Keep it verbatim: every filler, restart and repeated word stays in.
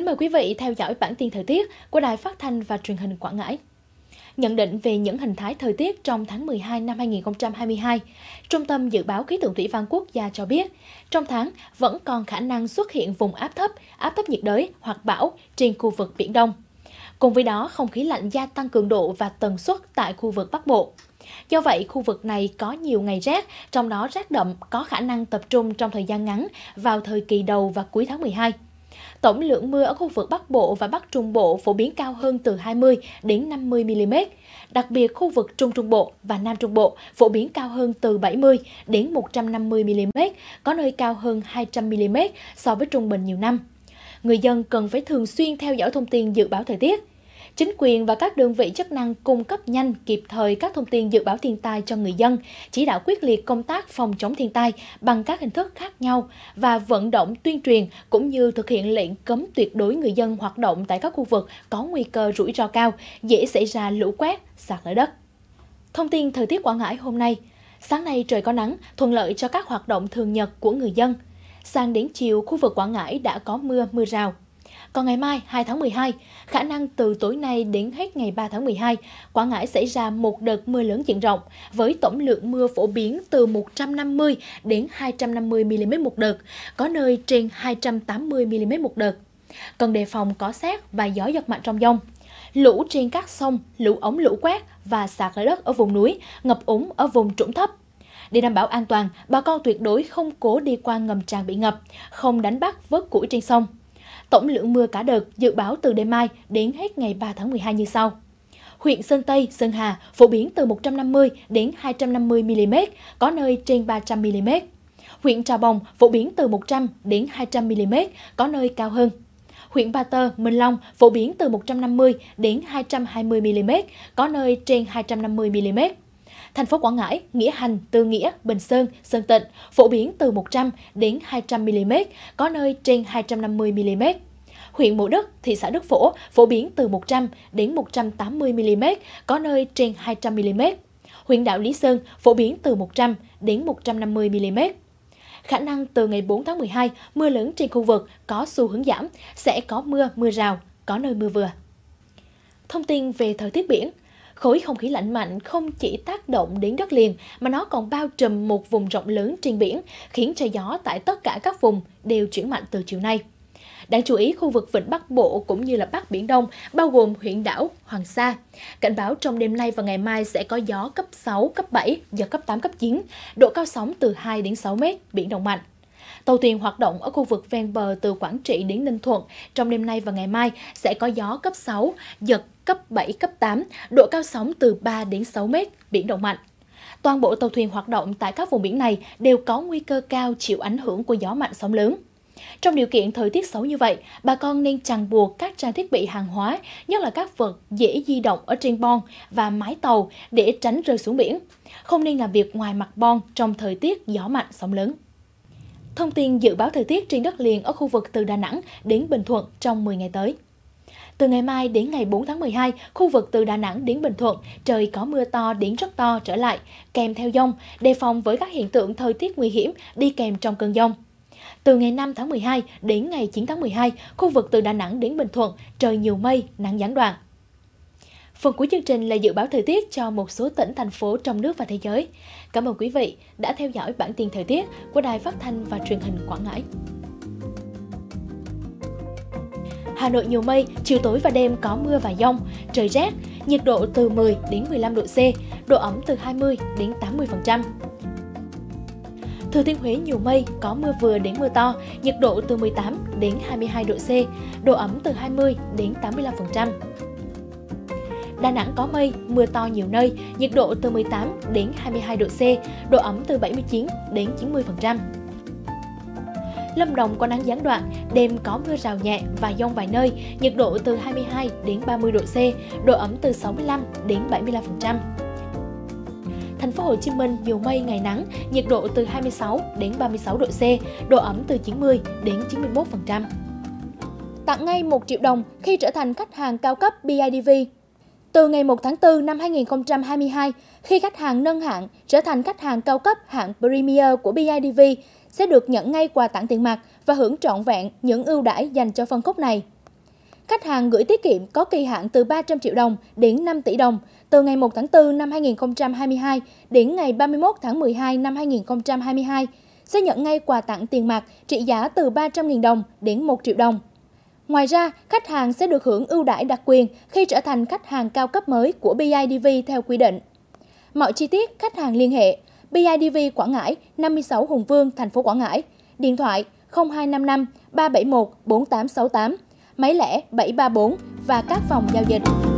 Kính mời quý vị theo dõi bản tin thời tiết của Đài Phát thanh và Truyền hình Quảng Ngãi. Nhận định về những hình thái thời tiết trong tháng mười hai năm hai nghìn không trăm hai mươi hai, Trung tâm Dự báo Khí tượng Thủy văn Quốc gia cho biết, trong tháng vẫn còn khả năng xuất hiện vùng áp thấp, áp thấp nhiệt đới hoặc bão trên khu vực Biển Đông. Cùng với đó, không khí lạnh gia tăng cường độ và tần suất tại khu vực Bắc Bộ. Do vậy, khu vực này có nhiều ngày rét, trong đó rét đậm có khả năng tập trung trong thời gian ngắn vào thời kỳ đầu và cuối tháng mười hai. Tổng lượng mưa ở khu vực Bắc Bộ và Bắc Trung Bộ phổ biến cao hơn từ hai mươi đến năm mươi mi li mét. Đặc biệt khu vực Trung Trung Bộ và Nam Trung Bộ phổ biến cao hơn từ bảy mươi đến một trăm năm mươi mi li mét, có nơi cao hơn hai trăm mi li mét so với trung bình nhiều năm. Người dân cần phải thường xuyên theo dõi thông tin dự báo thời tiết. Chính quyền và các đơn vị chức năng cung cấp nhanh kịp thời các thông tin dự báo thiên tai cho người dân, chỉ đạo quyết liệt công tác phòng chống thiên tai bằng các hình thức khác nhau và vận động tuyên truyền cũng như thực hiện lệnh cấm tuyệt đối người dân hoạt động tại các khu vực có nguy cơ rủi ro cao, dễ xảy ra lũ quét, sạt lở đất. Thông tin thời tiết Quảng Ngãi hôm nay. Sáng nay trời có nắng, thuận lợi cho các hoạt động thường nhật của người dân. Sang đến chiều, khu vực Quảng Ngãi đã có mưa, mưa rào. Còn ngày mai hai tháng mười hai, khả năng từ tối nay đến hết ngày ba tháng mười hai, Quảng Ngãi xảy ra một đợt mưa lớn diện rộng với tổng lượng mưa phổ biến từ một trăm năm mươi đến hai trăm năm mươi mi li mét một đợt, có nơi trên hai trăm tám mươi mi li mét một đợt. Cần đề phòng có sét và gió giật mạnh trong dông. Lũ trên các sông, lũ ống lũ quét và sạt lở đất ở vùng núi, ngập úng ở vùng trũng thấp. Để đảm bảo an toàn, bà con tuyệt đối không cố đi qua ngầm tràn bị ngập, không đánh bắt vớt củi trên sông. Tổng lượng mưa cả đợt dự báo từ đêm mai đến hết ngày ba tháng mười hai như sau. Huyện Sơn Tây, Sơn Hà phổ biến từ một trăm năm mươi đến hai trăm năm mươi mi li mét, có nơi trên ba trăm mi li mét. Huyện Trà Bồng phổ biến từ một trăm đến hai trăm mi li mét, có nơi cao hơn. Huyện Ba Tơ, Minh Long phổ biến từ một trăm năm mươi đến hai trăm hai mươi mi li mét, có nơi trên hai trăm năm mươi mi li mét. Thành phố Quảng Ngãi, Nghĩa Hành, Tư Nghĩa, Bình Sơn, Sơn Tịnh phổ biến từ một trăm đến hai trăm mi li mét, có nơi trên hai trăm năm mươi mi li mét. Huyện Mộ Đức, thị xã Đức Phổ phổ biến từ một trăm đến một trăm tám mươi mi li mét, có nơi trên hai trăm mi li mét. Huyện đảo Lý Sơn phổ biến từ một trăm đến một trăm năm mươi mi li mét. Khả năng từ ngày bốn tháng mười hai, mưa lớn trên khu vực có xu hướng giảm, sẽ có mưa, mưa rào, có nơi mưa vừa. Thông tin về thời tiết biển. Khối không khí lạnh mạnh không chỉ tác động đến đất liền mà nó còn bao trùm một vùng rộng lớn trên biển, khiến cho gió tại tất cả các vùng đều chuyển mạnh từ chiều nay. Đáng chú ý khu vực Vịnh Bắc Bộ cũng như là Bắc Biển Đông, bao gồm huyện đảo Hoàng Sa. Cảnh báo trong đêm nay và ngày mai sẽ có gió cấp sáu, cấp bảy, giật cấp tám, cấp chín, độ cao sóng từ hai đến sáu mét, biển động mạnh. Tàu thuyền hoạt động ở khu vực ven bờ từ Quảng Trị đến Ninh Thuận trong đêm nay và ngày mai sẽ có gió cấp sáu, giật cấp bảy, cấp tám, độ cao sóng từ ba đến sáu mét, biển động mạnh. Toàn bộ tàu thuyền hoạt động tại các vùng biển này đều có nguy cơ cao chịu ảnh hưởng của gió mạnh sóng lớn. Trong điều kiện thời tiết xấu như vậy, bà con nên chằng buộc các trang thiết bị hàng hóa, nhất là các vật dễ di động ở trên bon và mái tàu để tránh rơi xuống biển. Không nên làm việc ngoài mặt bon trong thời tiết gió mạnh sóng lớn. Thông tin dự báo thời tiết trên đất liền ở khu vực từ Đà Nẵng đến Bình Thuận trong mười ngày tới. Từ ngày mai đến ngày bốn tháng mười hai, khu vực từ Đà Nẵng đến Bình Thuận, trời có mưa to đến rất to trở lại, kèm theo dông, đề phòng với các hiện tượng thời tiết nguy hiểm đi kèm trong cơn dông. Từ ngày năm tháng mười hai đến ngày chín tháng mười hai, khu vực từ Đà Nẵng đến Bình Thuận, trời nhiều mây, nắng gián đoạn. Phần cuối chương trình là dự báo thời tiết cho một số tỉnh, thành phố trong nước và thế giới. Cảm ơn quý vị đã theo dõi bản tin thời tiết của Đài Phát thanh và Truyền hình Quảng Ngãi. Hà Nội nhiều mây, chiều tối và đêm có mưa và dông, trời rét, nhiệt độ từ mười đến mười lăm độ C, độ ẩm từ hai mươi đến tám mươi phần trăm. Thừa Thiên Huế nhiều mây, có mưa vừa đến mưa to, nhiệt độ từ mười tám đến hai mươi hai độ C, độ ẩm từ hai mươi đến tám mươi lăm phần trăm. Đà Nẵng có mây, mưa to nhiều nơi, nhiệt độ từ mười tám đến hai mươi hai độ C, độ ẩm từ bảy mươi chín đến chín mươi phần trăm. Lâm Đồng có nắng gián đoạn, đêm có mưa rào nhẹ và dông vài nơi, nhiệt độ từ hai mươi hai đến ba mươi độ C, độ ẩm từ sáu mươi lăm đến bảy mươi lăm phần trăm. Thành phố Hồ Chí Minh nhiều mây ngày nắng, nhiệt độ từ hai mươi sáu đến ba mươi sáu độ C, độ ẩm từ chín mươi đến chín mươi mốt phần trăm. Tặng ngay một triệu đồng khi trở thành khách hàng cao cấp bê i đê vê. Từ ngày một tháng tư năm hai nghìn không trăm hai mươi hai, khi khách hàng nâng hạng trở thành khách hàng cao cấp hạng Premier của bê i đê vê sẽ được nhận ngay quà tặng tiền mặt và hưởng trọn vẹn những ưu đãi dành cho phân khúc này. khách hàng gửi tiết kiệm có kỳ hạn từ ba trăm triệu đồng đến năm tỷ đồng từ ngày một tháng tư năm hai nghìn không trăm hai mươi hai đến ngày ba mươi mốt tháng mười hai năm hai nghìn không trăm hai mươi hai sẽ nhận ngay quà tặng tiền mặt trị giá từ ba trăm nghìn đồng đến một triệu đồng. Ngoài ra, khách hàng sẽ được hưởng ưu đãi đặc quyền khi trở thành khách hàng cao cấp mới của bê i đê vê theo quy định. Mọi chi tiết khách hàng liên hệ bê i đê vê Quảng Ngãi, năm mươi sáu Hùng Vương, thành phố Quảng Ngãi, điện thoại không hai năm năm ba bảy một bốn tám sáu tám, máy lẻ bảy ba bốn và các phòng giao dịch.